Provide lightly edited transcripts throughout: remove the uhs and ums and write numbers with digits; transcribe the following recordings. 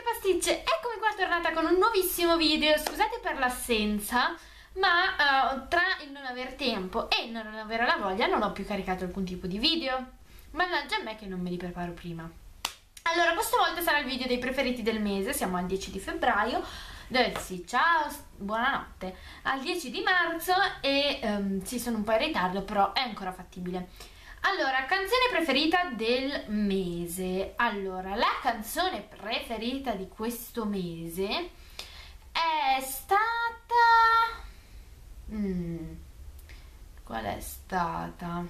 pasticce, eccomi qua tornata con un nuovissimo video. Scusate per l'assenza, ma tra il non aver tempo e il non avere la voglia non ho più caricato alcun tipo di video. Mannaggia a me che non me li preparo prima. Allora, questa volta sarà il video dei preferiti del mese. Siamo al 10 di febbraio. Sì, ciao, buonanotte. Al 10 di marzo e sì, sono un po' in ritardo, però è ancora fattibile. Allora, canzone preferita del mese. Allora, la canzone preferita di questo mese è stata... qual è stata?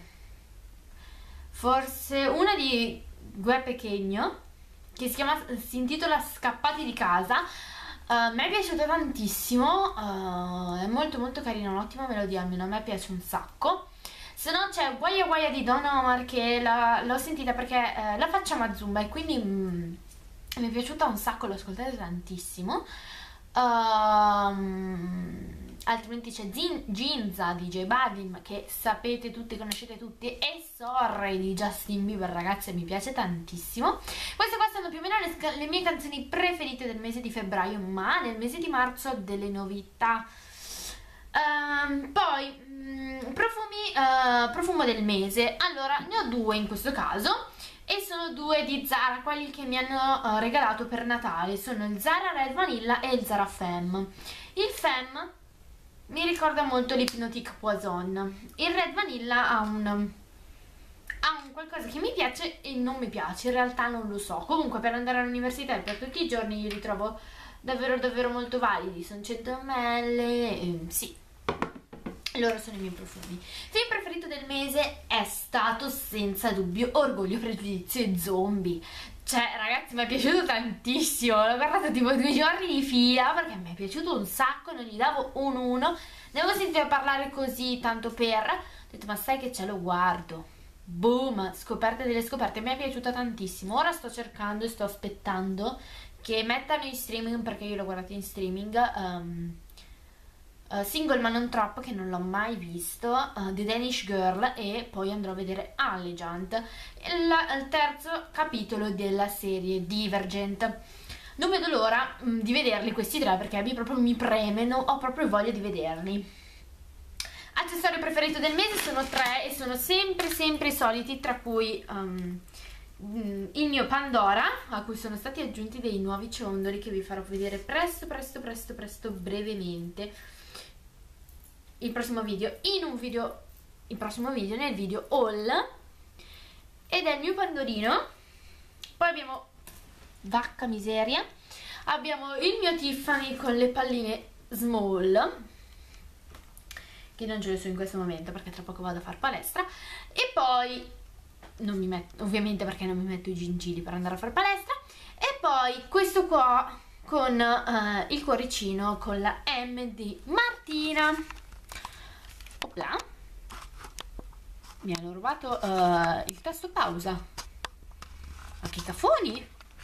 Forse una di Gue Pequeno, che si intitola Scappati di casa. Mi è piaciuta tantissimo, è molto carina, un'ottima melodia, almeno a me piace un sacco. Se no c'è Guaya Guaya di Don Omar, che l'ho sentita perché la facciamo a Zumba e quindi mi è piaciuta un sacco, l'ho ascoltata tantissimo. Altrimenti c'è Ginza di J Balvin, che sapete tutti, conoscete tutti, e Sorry di Justin Bieber, ragazzi, mi piace tantissimo. Queste qua sono più o meno le mie canzoni preferite del mese di febbraio, ma nel mese di marzo ho delle novità. Poi profumo del mese. Allora, ne ho due in questo caso e sono due di Zara, quelli che mi hanno regalato per Natale. Sono il Zara Red Vanilla e il Zara Femme. Il Femme mi ricorda molto l'Hypnotic Poison. Il Red Vanilla ha un qualcosa che mi piace e non mi piace, in realtà non lo so. Comunque per andare all'università e per tutti i giorni io li trovo davvero molto validi. Sono 100 ml, sì, loro sono i miei profumi. Film preferito del mese è stato senza dubbio Orgoglio, Pregiudizio e Zombie. Cioè, ragazzi, mi è piaciuto tantissimo. L'ho guardato tipo 2 giorni di fila perché mi è piaciuto un sacco, non gli davo un 1. Ne avevo sentito parlare così tanto per... Ho detto, ma sai che c'è, lo guardo. Boom, scoperte delle scoperte, mi è piaciuta tantissimo. Ora sto cercando e sto aspettando che mettano in streaming, perché io l'ho guardato in streaming, Single ma non troppo, che non l'ho mai visto, The Danish Girl, e poi andrò a vedere Allegiant, il terzo capitolo della serie Divergent. Non vedo l'ora di vederli questi tre, perché mi preme, ho proprio voglia di vederli. Accessorio preferito del mese sono 3 e sono sempre i soliti, tra cui il mio Pandora, a cui sono stati aggiunti dei nuovi ciondoli che vi farò vedere presto brevemente il prossimo video, nel video haul, ed è il mio Pandorino. Poi abbiamo, vacca miseria, abbiamo il mio Tiffany con le palline small, che non ce le so in questo momento perché tra poco vado a fare palestra, e poi non mi metto, ovviamente, perché non mi metto i gingilli per andare a fare palestra, e poi questo qua con il cuoricino con la M di Martina. Opla, mi hanno rubato il tasto pausa, ma che cafoni.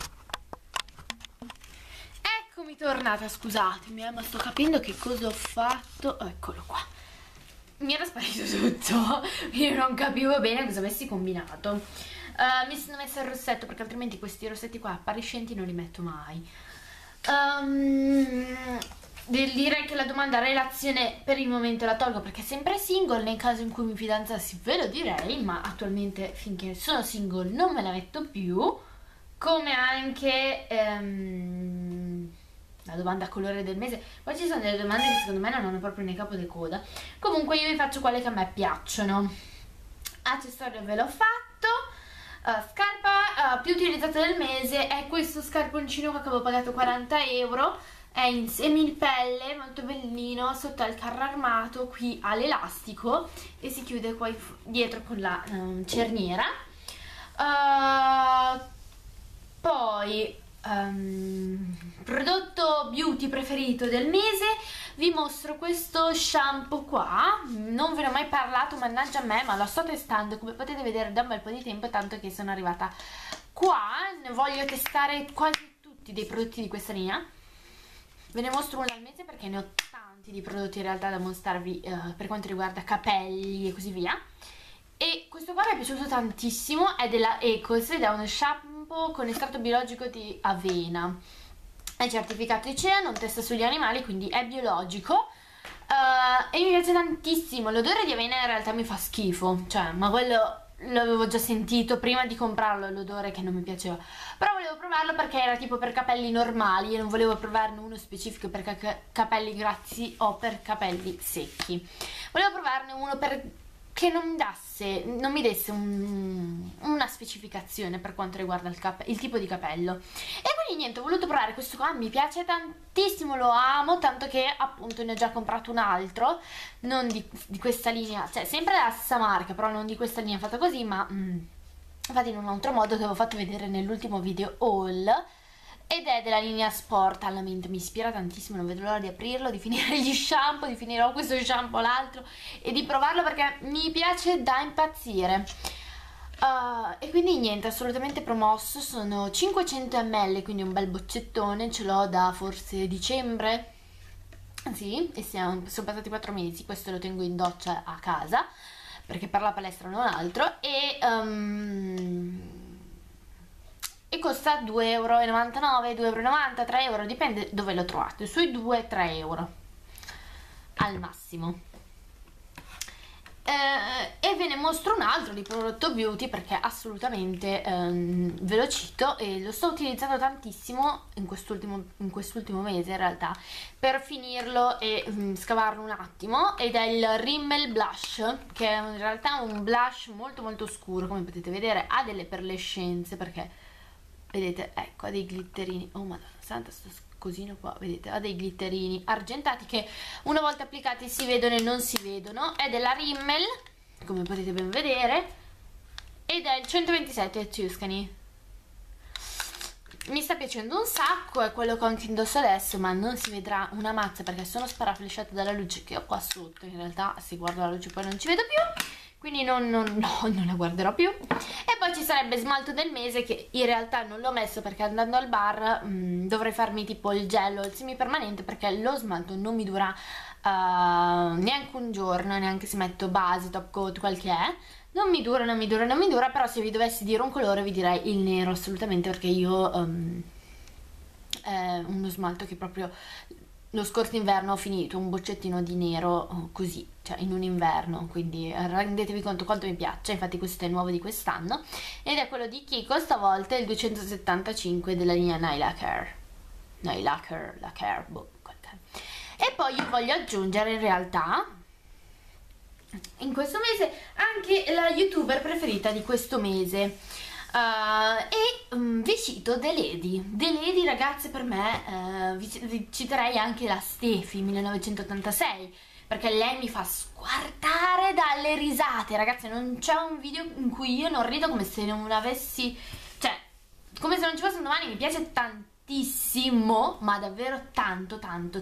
Eccomi tornata, scusatemi, ma sto capendo che cosa ho fatto. Eccolo qua, mi era sparito tutto, io non capivo bene cosa avessi combinato. Mi sono messa il rossetto perché altrimenti questi rossetti qua appariscenti non li metto mai. Direi che la domanda relazione per il momento la tolgo perché è sempre single. Nel caso in cui mi fidanzassi ve lo direi, ma attualmente finché sono single non me la metto più. Come anche la domanda colore del mese. Poi ci sono delle domande che secondo me non hanno proprio né capo né coda. Comunque io vi faccio quelle che a me piacciono. Accessorio ve l'ho fatto. Scarpa più utilizzata del mese è questo scarponcino che avevo pagato 40 euro. È in semipelle, molto bellino, sotto al carro armato, qui ha l'elastico e si chiude qua dietro con la cerniera. Poi prodotto beauty preferito del mese, vi mostro questo shampoo qua. Non ve ne ho mai parlato, mannaggia a me, ma lo sto testando, come potete vedere, da un bel po' di tempo, tanto che sono arrivata qua. Ne voglio testare quasi tutti dei prodotti di questa linea. Ve ne mostro uno al mese perché ne ho tanti di prodotti in realtà da mostrarvi per quanto riguarda capelli e così via. E questo qua mi è piaciuto tantissimo, è della Ecos ed è uno shampoo con estratto biologico di avena. è certificato ICEA, non testa sugli animali, quindi è biologico. E mi piace tantissimo. L'odore di avena in realtà mi fa schifo, cioè, ma quello l'avevo già sentito prima di comprarlo, l'odore che non mi piaceva. Però volevo provarlo perché era tipo per capelli normali e non volevo provarne uno specifico per capelli grassi o per capelli secchi. Volevo provarne uno che non mi desse una specificazione per quanto riguarda il tipo di capello. E quindi niente, ho voluto provare questo qua, mi piace tantissimo, lo amo, tanto che appunto ne ho già comprato un altro, non di questa linea, cioè sempre della stessa marca, però non di questa linea fatta così, ma infatti in un altro modo che avevo fatto vedere nell'ultimo video haul, ed è della linea Sport alla mente. Mi ispira tantissimo, non vedo l'ora di aprirlo, di finire gli shampoo, di finire questo shampoo l'altro e di provarlo perché mi piace da impazzire. E quindi niente, assolutamente promosso. Sono 500 ml, quindi un bel boccettone, ce l'ho da forse dicembre, sì, e sono passati 4 mesi. Questo lo tengo in doccia a casa perché per la palestra non altro, e costa 2,99 euro, 2,90 euro, 3 euro, dipende dove lo trovate, sui 2-3 euro al massimo. E ve ne mostro un altro di prodotto beauty perché assolutamente ve lo cito e lo sto utilizzando tantissimo in quest'ultimo mese in realtà, per finirlo e scavarlo un attimo, ed è il Rimmel Blush, che è in realtà un blush molto molto scuro, come potete vedere ha delle perlescenze perché vedete, ecco, ha dei glitterini, oh madonna santa, sto cosino qua, vedete, ha dei glitterini argentati che una volta applicati si vedono e non si vedono. È della Rimmel, come potete ben vedere, ed è il 127 Tuscany. Mi sta piacendo un sacco, è quello che ho anche indosso adesso, ma non si vedrà una mazza perché sono sparaflesciata dalla luce che ho qua sotto. In realtà se guardo la luce poi non ci vedo più, quindi non la guarderò più. E poi ci sarebbe smalto del mese, che in realtà non l'ho messo perché andando al bar dovrei farmi tipo il gel o il semipermanente, perché lo smalto non mi dura neanche un giorno, neanche se metto base, top coat, quel che è. Non mi dura, però se vi dovessi dire un colore vi direi il nero assolutamente, perché io è uno smalto che proprio lo scorso inverno ho finito un boccettino di nero così, cioè in un inverno, quindi rendetevi conto quanto mi piace. Infatti questo è il nuovo di quest'anno ed è quello di Kiko, stavolta il 275 della linea Lacquer, boh, e poi io voglio aggiungere in realtà in questo mese anche la youtuber preferita di questo mese, vi cito The Lady, ragazze. Per me vi citerei anche la Steffi 1986, perché lei mi fa squartare dalle risate, ragazze. Non c'è un video in cui io non rido come se non avessi, cioè come se non ci fosse un domani. Mi piace tantissimo, ma davvero tanto.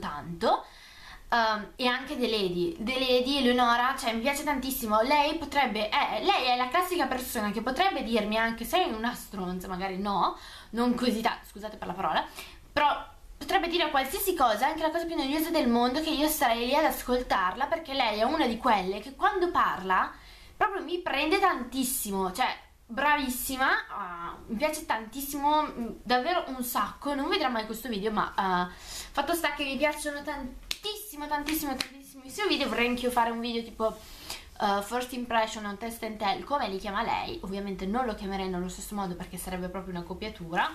E anche The Lady, Eleonora, cioè mi piace tantissimo. Lei è la classica persona che potrebbe dirmi anche sei una stronza, magari no, non così tanto, scusate per la parola, però potrebbe dire qualsiasi cosa, anche la cosa più noiosa del mondo, che io starei lì ad ascoltarla, perché lei è una di quelle che quando parla proprio mi prende tantissimo, cioè bravissima, mi piace tantissimo, davvero un sacco. Non vedrà mai questo video, ma fatto sta che mi piacciono tantissimo i suoi video. Vorrei anch'io fare un video tipo first impression on test and tell, come li chiama lei. Ovviamente non lo chiamerei nello stesso modo perché sarebbe proprio una copiatura,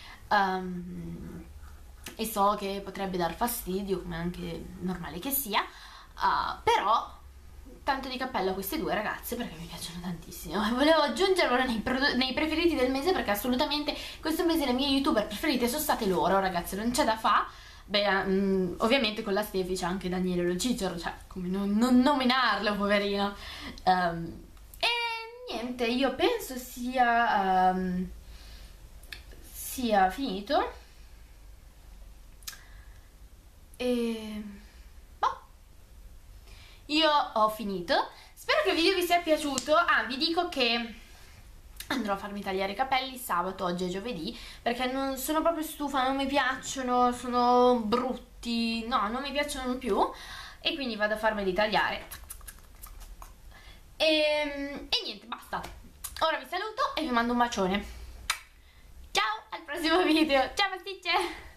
e so che potrebbe dar fastidio, come anche normale che sia, però tanto di cappello a queste due ragazze perché mi piacciono tantissimo e volevo aggiungerlo nei preferiti del mese, perché assolutamente questo mese le mie youtuber preferite sono state loro, ragazze, non c'è da fa'. Beh, ovviamente con la Stefi c'è anche Daniele Lo Cicero, cioè come non nominarlo, poverino. E niente, io penso sia finito. E boh, io ho finito. Spero che il video vi sia piaciuto. Vi dico che andrò a farmi tagliare i capelli sabato, oggi è giovedì, perché non sono proprio stufa, non mi piacciono, sono brutti, no, non mi piacciono più, e quindi vado a farmeli tagliare. E niente, basta. Ora vi saluto e vi mando un bacione. Ciao, al prossimo video. Ciao pasticce!